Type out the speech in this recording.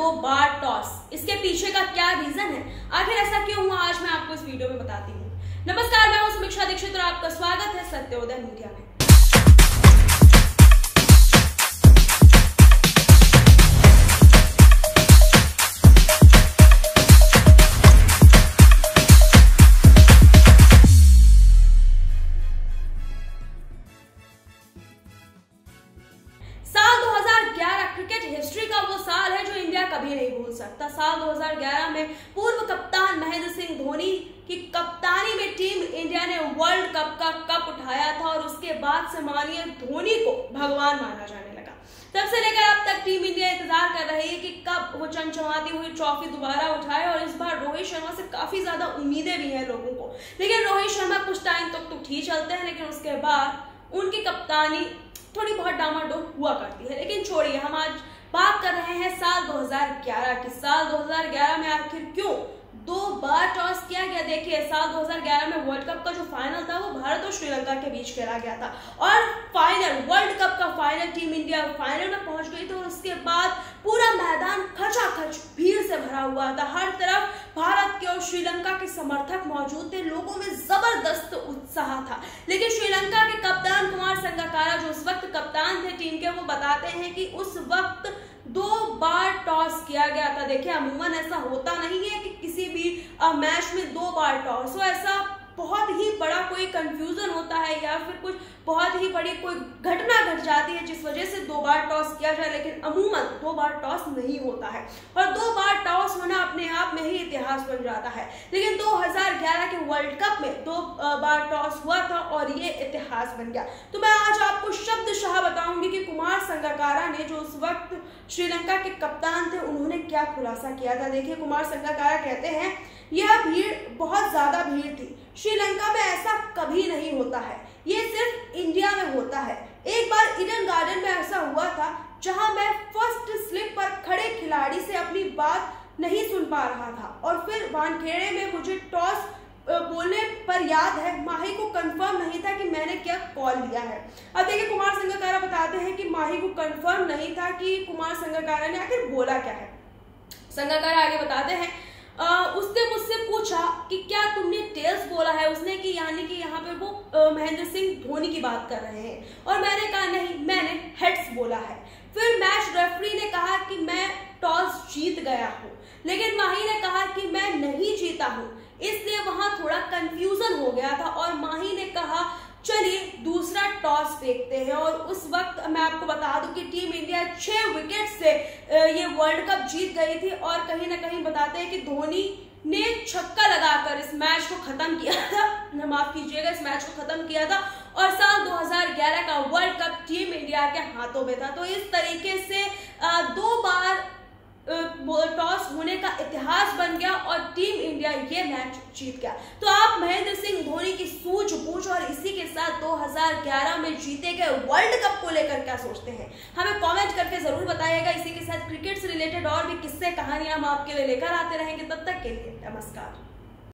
बार toss. इसके पीछे का क्या रीजन है, आखिर ऐसा क्यों हुआ, आज मैं आपको इस वीडियो में बताती हूँ। नमस्कार, मैं हूं समीक्षा दीक्षित और आपका स्वागत है सत्योदय मीडिया में। साल 2011 क्रिकेट हिस्ट्री का वो साल है जो इंडिया कभी नहीं भूल सकता। साल 2011 में पूर्व कप्तान महेंद्र सिंह धोनी की कप्तानी में टीम इंडिया ने वर्ल्ड कप का कप उठाया था और उसके बाद से मानिए धोनी को भगवान माना जाने लगा। तब से लेकर अब तक टीम इंडिया इंतजार कर रही है कि कब वो चमचमाती हुई ट्रॉफी दोबारा उठाए और इस बार रोहित शर्मा से काफी ज्यादा उम्मीदें भी हैं लोगों को। लेकिन रोहित शर्मा कुछ टाइम तक तो ठीक चलते हैं, लेकिन उसके बाद उनकी कप्तानी थोड़ी बहुत डामाडोल हुआ करती है। लेकिन छोड़िए, हम आज बात कर रहे हैं साल 2011 की। साल 2011 में आखिर क्यों 2 बार टॉस किया गया। देखिए, साल 2011 में वर्ल्ड कप का जो फाइनल था वो भारत और श्रीलंका के बीच खेला गया था और फाइनल, वर्ल्ड कप का फाइनल, टीम इंडिया फाइनल में पहुंच गई थी और उसके बाद पूरा मैदान खचाखच भीड़ से भरा हुआ था। हर तरफ भारत के और श्रीलंका के समर्थक मौजूद थे, लोगों में जबरदस्त उत्साह था। लेकिन श्रीलंका के कप्तान कुमार संगकारा, जो उस वक्त कप्तान थे टीम के, वो बताते हैं कि उस वक्त 2 बार टॉस किया गया था। देखिए, अमूमन ऐसा होता नहीं है कि किसी भी मैच में 2 बार टॉस हो। ऐसा बहुत ही बड़ा कोई कंफ्यूजन होता है या फिर कुछ बहुत ही बड़ी कोई घटना घट जाती है जिस वजह से 2 बार टॉस किया जाए, लेकिन अमूमन 2 बार टॉस नहीं होता है और 2 बार टॉस होना अपने आप में ही इतिहास बन जाता है। लेकिन 2011 के वर्ल्ड कप में 2 बार टॉस हुआ था और ये इतिहास बन गया। तो मैं आज आपको शब्दशः बताऊंगी कि कुमार संगकारा ने, जो उस वक्त श्रीलंका के कप्तान थे, उन्होंने क्या खुलासा किया था। देखिए, कुमार संगकारा कहते हैं, यह भीड़ बहुत ज्यादा भीड़ थी। श्रीलंका में ऐसा कभी नहीं होता है, ये सिर्फ इंडिया में होता है। एक बार ईडन गार्डन में ऐसा हुआ था जहां मैं फर्स्ट स्लिप पर खड़े खिलाड़ी से अपनी बात नहीं सुन पा रहा था और फिर वानखेड़े में मुझे टॉस बोलने पर याद है माही को कंफर्म नहीं था कि मैंने क्या कॉल लिया है। अब देखिए, कुमार संगकारा बताते हैं कि माही को कंफर्म नहीं था कि कुमार संगकारा ने आखिर बोला क्या है। संगकारा आगे बताते हैं, उसने मुझसे पूछा कि क्या तुमने टेल्स बोला है। उसने कि यानी कि यहाँ पे वो महेंद्र सिंह धोनी की बात कर रहे हैं और मैंने कहा नहीं, मैंने हेड्स बोला है। फिर मैच रेफरी ने कहा कि मैं टॉस जीत गया हूँ, लेकिन माही ने कहा कि मैं नहीं जीता हूँ, इसलिए वहां थोड़ा कंफ्यूजन हो गया था और माही ने कहा चलिए दूसरा टॉस फेंकते हैं। और उस वक्त मैं आपको बता दूं कि टीम इंडिया 6 विकेट से ये वर्ल्ड कप जीत गई थी और कहीं ना कहीं बताते हैं कि धोनी ने छक्का लगाकर इस मैच को खत्म किया था, माफ कीजिएगा, इस मैच को खत्म किया था और साल 2011 का वर्ल्ड कप टीम इंडिया के हाथों में था। तो इस तरीके से 2 बार टॉस होने का इतिहास बन गया और टीम इंडिया ये मैच जीत गया। तो आप महेंद्र सिंह धोनी की सूझबूझ और इसी के साथ 2011 में जीते गए वर्ल्ड कप को लेकर क्या सोचते हैं, हमें कमेंट करके जरूर बताइएगा। इसी के साथ क्रिकेट से रिलेटेड और भी किस्से कहानियां हम आपके लिए लेकर आते रहेंगे। तब तक के लिए नमस्कार।